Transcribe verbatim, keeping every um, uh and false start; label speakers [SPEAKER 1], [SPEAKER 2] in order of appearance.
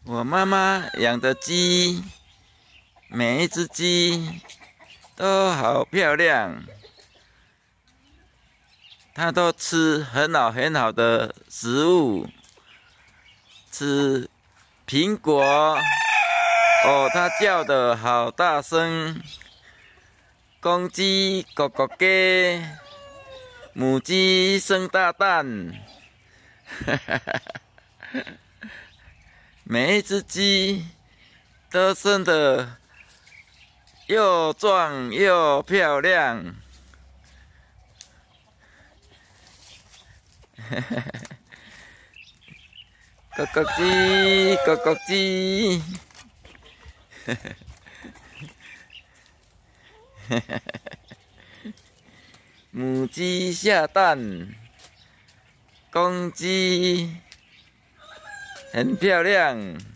[SPEAKER 1] 我妈妈养的鸡，每一只鸡都好漂亮，它都吃很好很好的食物，吃苹果。哦，它叫的好大声，公鸡咯咯鸡，母鸡生大蛋，哈哈哈。每一只鸡都生得又壮又漂亮，咯咯鸡，咯咯鸡，母鸡下蛋，公鸡很漂亮。